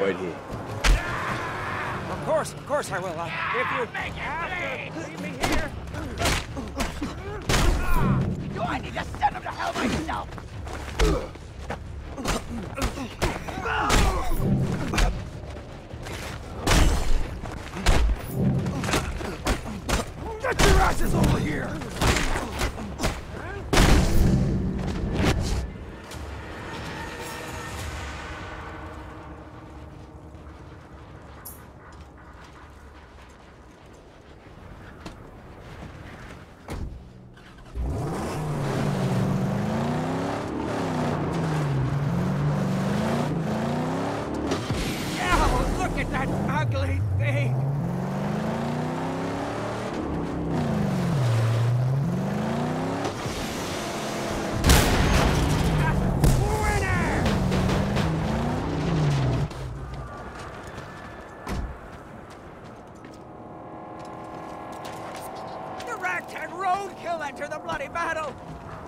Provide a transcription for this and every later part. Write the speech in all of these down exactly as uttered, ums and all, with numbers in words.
Wait here. Of course, of course I will. Uh, if you have to leave me here. Do I need to send him to hell myself? Get your asses over here! That ugly thing! Winner! The ragtag roadkill enter the bloody battle!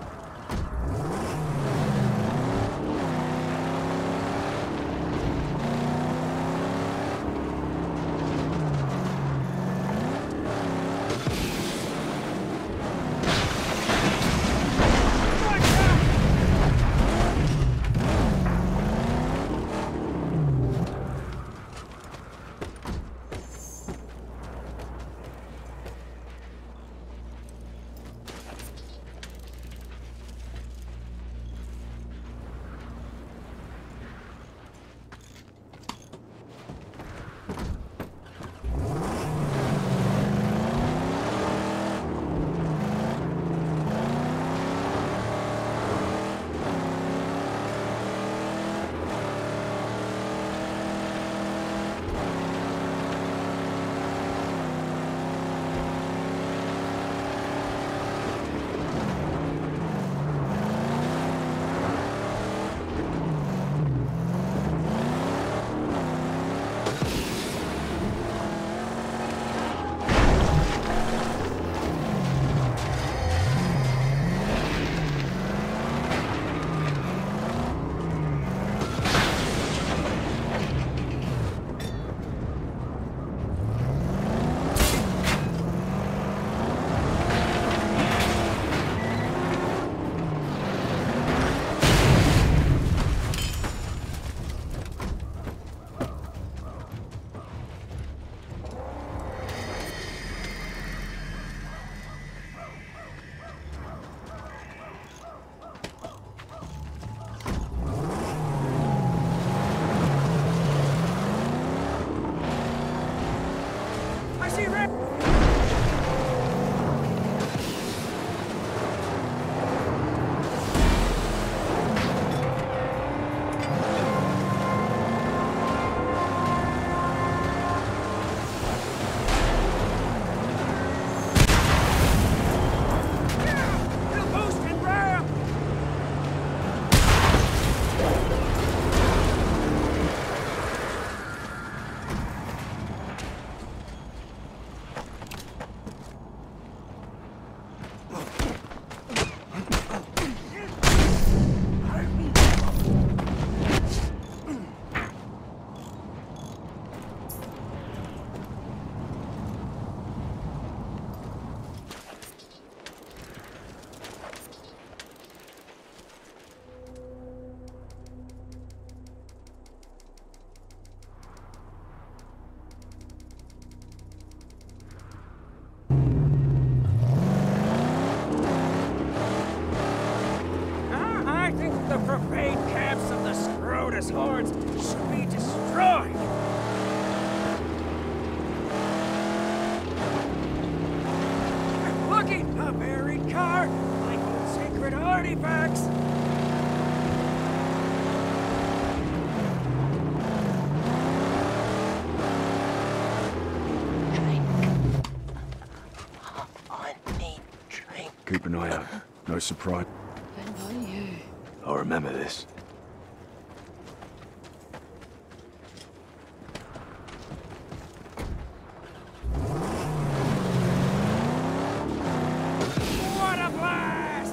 The profane camps of the Scrotus hordes should be destroyed! Looking, a buried car, like old sacred artifacts! Drink. I need drink. Keep an eye out. No surprise. I'll remember this. What a blast!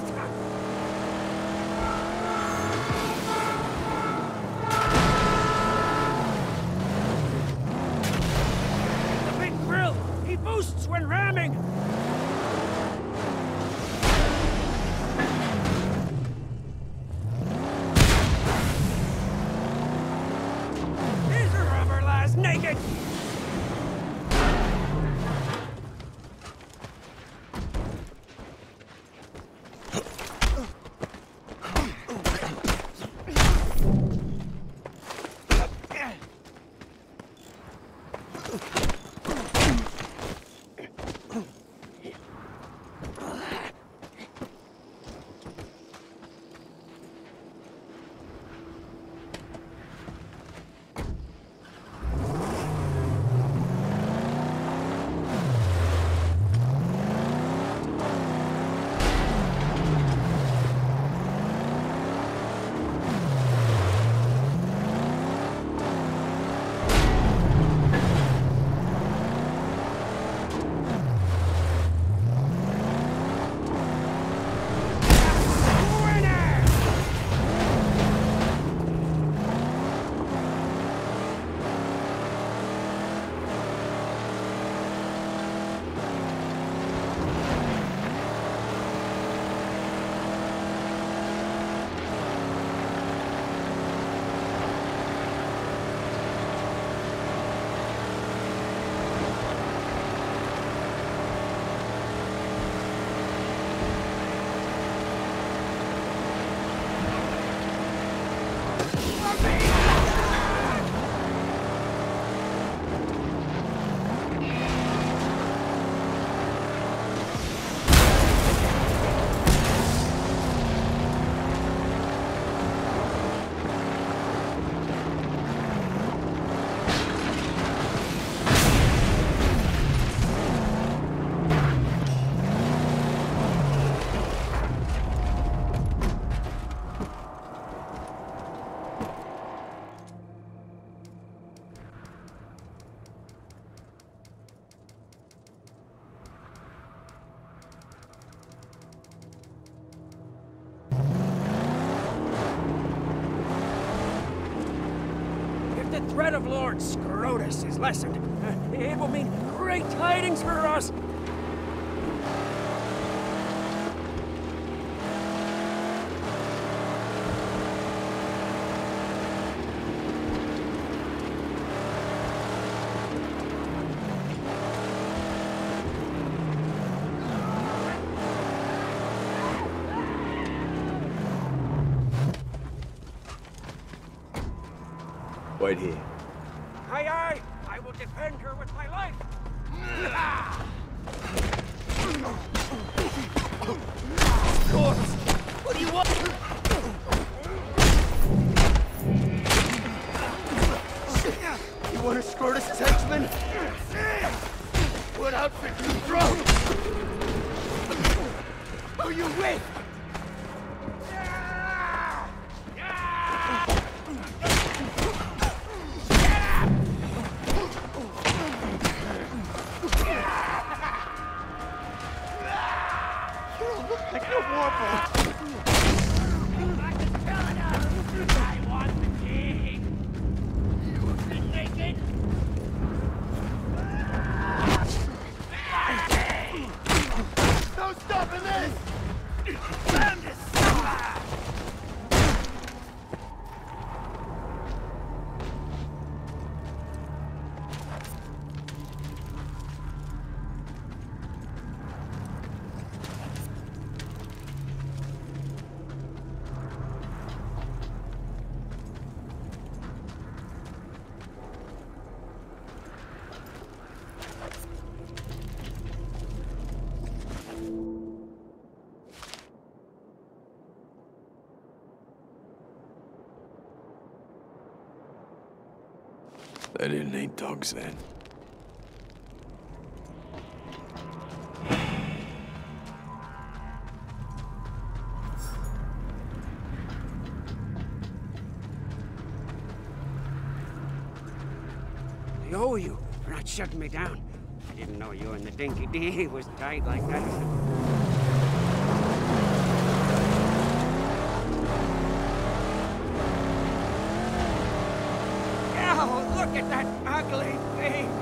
threat of Lord Scrotus is lessened. Uh, it will mean great tidings for us. Wait here. Aye, aye! I will defend her with my life! Corpse! What do you want? You want to escort us as henchmen? What outfit you throw? Who you with? Like a warble. I want the king. You have been naked. No stopping this. Bandits. They didn't need dogs then. I owe you for not shutting me down. I didn't know you and the Dinky D was tight like that. Oh, look at that ugly thing!